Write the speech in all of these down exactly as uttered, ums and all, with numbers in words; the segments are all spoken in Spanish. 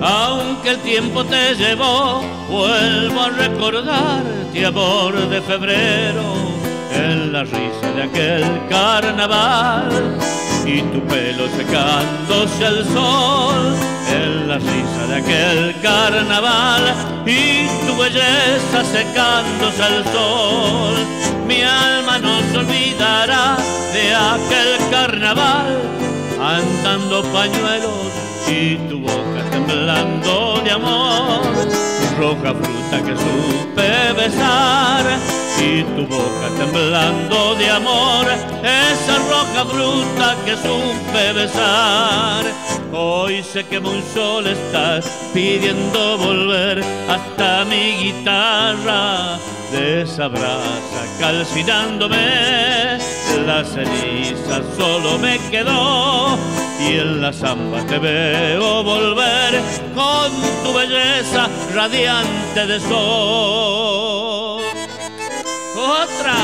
Aunque el tiempo te llevó, vuelvo a recordarte, amor de febrero, en la risa de aquel carnaval, y tu pelo secándose al sol, en la risa de aquel carnaval, y tu belleza secándose al sol. Mi alma no se olvidará de aquel carnaval, andando pañuelos y tu boca temblando de amor, roja fruta que supe besar y tu boca temblando de amor, esa roja fruta que supe besar. Hoy se quema un sol, estás pidiendo volver, hasta mi guitarra desabraza calcinándome, la ceniza solo me quedó y en la zamba te veo volver con tu belleza radiante de sol. Otra.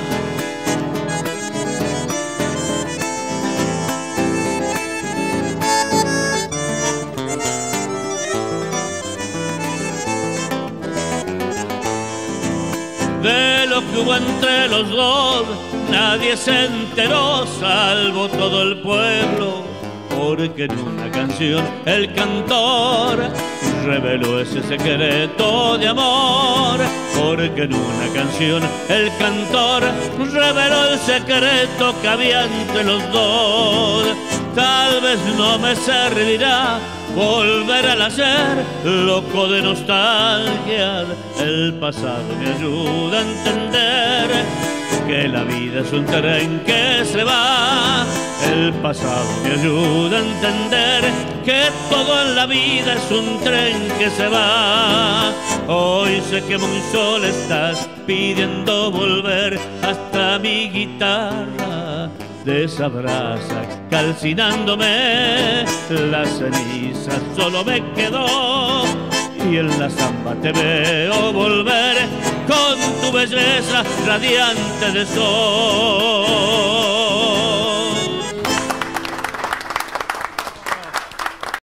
De lo que hubo entre los dos nadie se enteró, salvo todo el pueblo, porque en una canción el cantor reveló ese secreto de amor, porque en una canción el cantor reveló el secreto que había entre los dos. Tal vez no me servirá volver al hacer, loco de nostalgia, el pasado me ayuda a entender que la vida es un tren que se va. El pasado me ayuda a entender que todo en la vida es un tren que se va. Hoy se quema un sol, estás pidiendo volver, hasta mi guitarra desabraza calcinándome, la ceniza solo me quedó y en la zamba te veo volver con tu belleza radiante de sol.